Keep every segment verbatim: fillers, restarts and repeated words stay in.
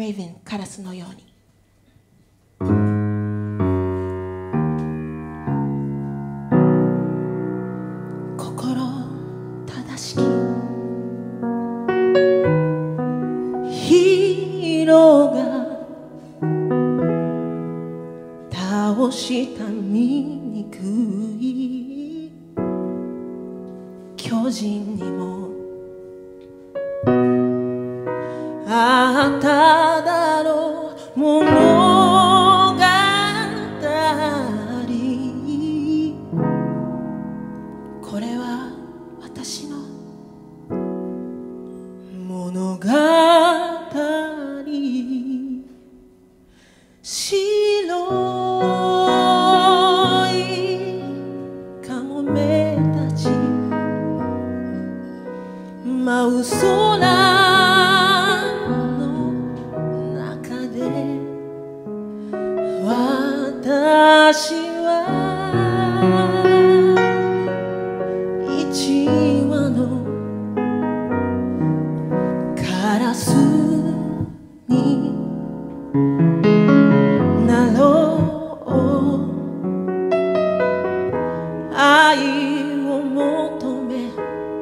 レイヴンカラスのように。心正しきヒーローが倒した醜い巨人にもあっただろう物語。これは私の物語。白いカモメたち舞う空私は一羽のカラスになろう。愛を求め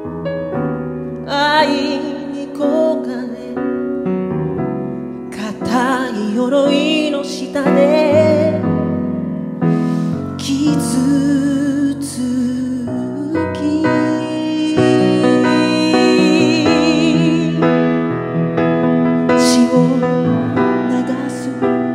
愛に焦がれ固い鎧の下で傷つき血を流す。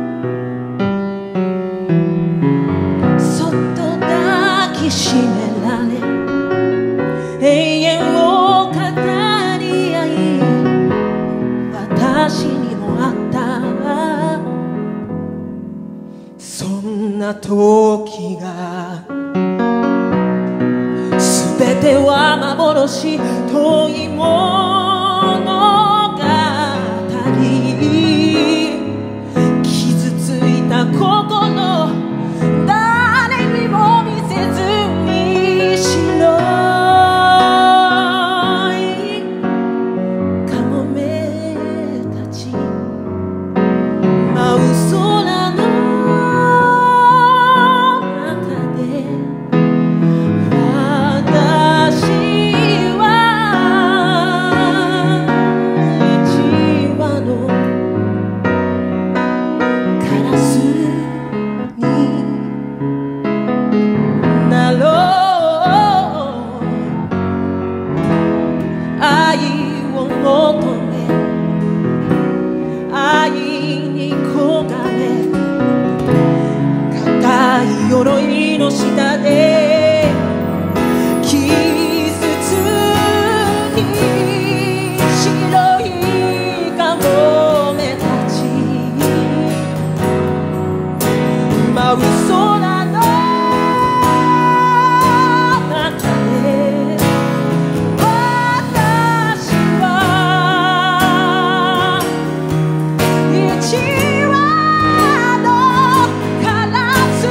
そっと抱きしめられ永遠を語り合い私にもあったそんな時が全ては幻遠い物語。傷ついた心誰にも見せずに白いカモメたち舞う空の鎧の下で傷つき白いカモメたち舞う空の中で私は一羽のカラス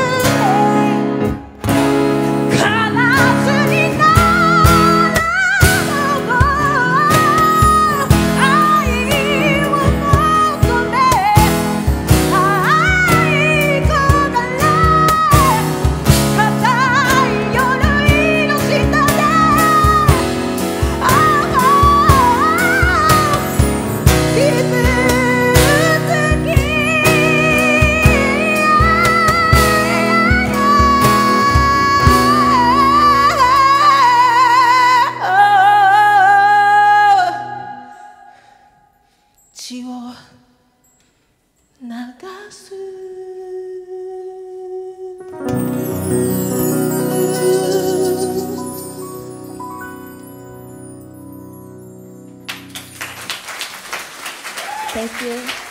血を流す。Thank you.